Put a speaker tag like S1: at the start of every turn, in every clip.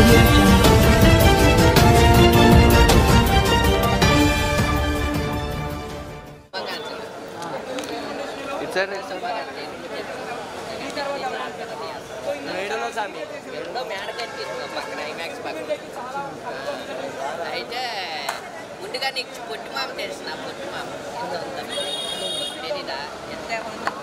S1: Audio Jungle.
S2: అయితే ముందుగా నీకు పొట్టి మామ తెలిసిన పొట్టి మామ తెలీదా ఎంత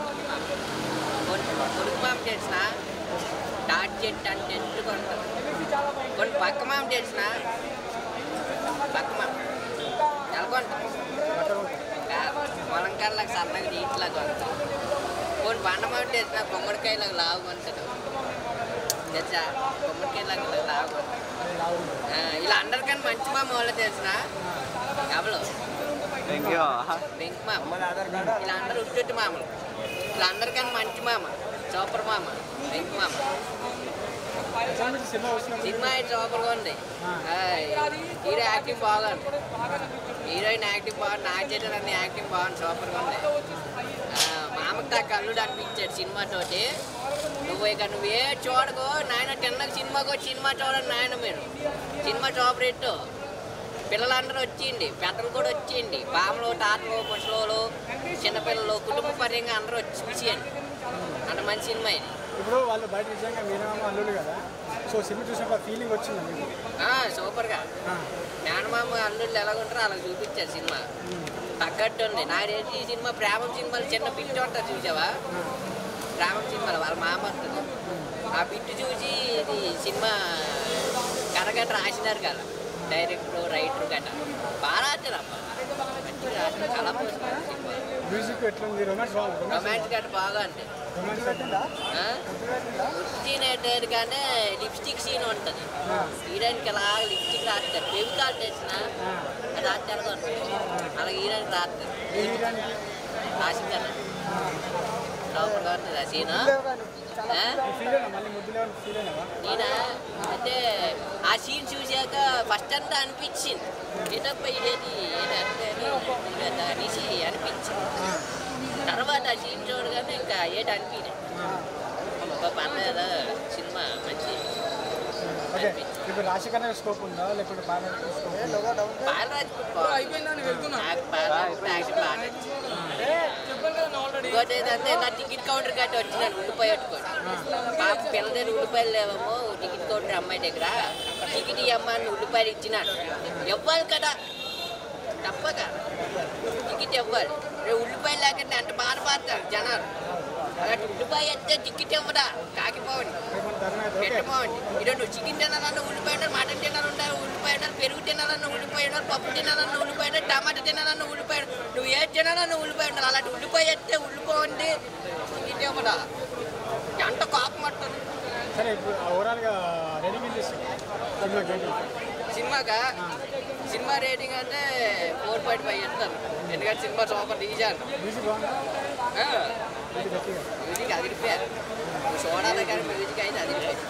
S2: పొడుగు మామ తెలిసిన డాట్ చెట్టు అంటే చెట్టు కొంటారు కొన్ని పక్క మామ తెలిసిన పక్క మామ నెలకొంటాం పొలంకాయలకు సన్నగా నీటిలా కొంటాం కొన్ని పంట మామ తెలిసిన గుమ్మడికాయలకు లావు కొంటారు తెలుసా గుమ్మడికాయలకు లావు కొంటారు ఇలా అందరికన్నా మంచి మామ వాళ్ళు తెలిసిన ఎవరు వెంక మామ ఇలా అందరూ ఉట్టి మామలు ఇలా అందరికన్నా మంచి మామ సూపర్ మామ వెంక మామ సినిమా అయితే సూపర్గా ఉంది హీరో యాక్టింగ్ బాగుంది హీరోయిన్ యాక్టింగ్ బాగుంది నాకు చేసిన అన్ని యాక్టింగ్ బాగుంది సూపర్గా ఉంది మామకు తా కల్లుడు అనిపించాడు సినిమాతోటి నువ్వే చూడకు నాయన తిన్నకు సినిమాకు సినిమా చూడండి నాయన మీరు సినిమా చూపరేట్టు పిల్లలందరూ వచ్చింది పెద్దలు కూడా వచ్చింది బామలు తాతలు ముసలోళ్ళు చిన్నపిల్లలు కుటుంబ పరంగా అందరూ వచ్చి చూసేయండి అంత మంచి సినిమా ఇది
S3: ఇప్పుడు వాళ్ళు బయట నిజంగా మేనమామ అల్లుడు కదా సో సినిమా చూసినప్పుడు ఫీలింగ్ వచ్చింది
S2: సూపర్గా మేనమామ అల్లుళ్ళు ఎలాగుంటారో అలా చూపించారు సినిమా తగ్గట్టు ఉంది నాకు ఈ సినిమా ప్రేమం సినిమాలు చిన్న పిట్టి ఉంటుంది చూసావా ప్రేమం సినిమాలు వాళ్ళ మామ వస్తుంది ఆ పిట్టి చూసి ఇది సినిమా కరగట్ట రాసినారు కదా డైరెక్టర్ రైటర్ గట్ట బాగా రాశారమ్మ మంచిగా రాశారు కళ పోస్తున్నారు సినిమా
S3: మ్యూజిక్ ఎట్లుంది
S2: రొమాన్స్ గట్ట బాగా అండి సీన్ కానీ లిప్స్టిక్ సీన్ ఉంటుంది హీరోయిన్కి అలా లిప్స్టిక్ రాస్తారు ఫెవికాల్ తెచ్చిన రాస్తారు అలాగే హీరోయిన్కి రాస్తారు రాసింది లోపల ఉంటుంది ఆ సీన్ నేనా అంటే ఆ సీన్ చూసాక ఫస్ట్ అంతా అనిపించింది ఏదప్ప ఇదేది అనేసి అనిపించింది తర్వాత ఆ సీన్ చూడగానే ఇంకా ఏది అనిపించలేదు పర్లేదు సినిమా మంచి
S3: రాశికన్నా స్కోప్ ఉందా లేకపోతే
S2: ఇంకోటి ఏంటంటే నా టికెట్ కౌంటర్ గట్టి వచ్చినాను ఉల్లిపాయ పెట్టుకోండి పాప పిల్ల దగ్గర ఉల్లిపాయలు లేవేమో టికెట్ కౌంటర్ అమ్మాయి దగ్గర టికెట్ అమ్మాయిని ఉల్లిపాయలు ఇచ్చినాను ఇవ్వాలి కదా తప్పక టికెట్ ఇవ్వాలి ఉల్లిపాయలు లేకుండా అంటే బాధపడతారు జనాలు అలాంటి ఉల్లిపాయ అయితే టికెట్ ఇవ్వదా కాకిపోవండి పెట్టపోవండి ఈరోజు నువ్వు చికెన్ తినాలన్న ఉల్లిపాయలు మటన్ తినాలన్నా ఉల్లిపాయలు పెరుగు తినాలన్న ఉల్లిపాయలు పప్పు తినాలన్న ఉల్లిపాయలు టమాటా తినాలన్న ఉల్లిపాయలు నువ్వు ఏది తినాలన్న ఉల్లిపాయ ఉండాలి అలాంటి ఉల్లిపాయ అయితే ఉల్లిపోవండి టికెట్ ఇవ్వదా ఎంత కోపం పడుతుంది
S3: సరే ఇప్పుడు ఓవరాల్గా రేటింగ్
S2: సినిమాగా సినిమా రేటింగ్ అంటే 4.5 ఇస్తాను ఎందుకంటే సినిమా సూపర్ తీశాను మ్యూజిక్ అదిరిపోయారు నువ్వు చూడాలి కానీ మ్యూజిక్ అయితే అదిరిపోయారు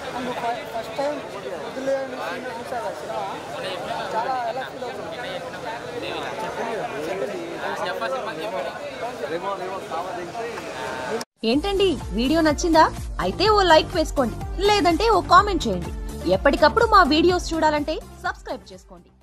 S1: ఏంటండి వీడియో నచ్చిందా? అయితే ఓ లైక్ వేసుకోండి, లేదంటే ఓ కామెంట్ చేయండి. ఎప్పటికప్పుడు మా వీడియోస్ చూడాలంటే సబ్స్క్రైబ్ చేసుకోండి.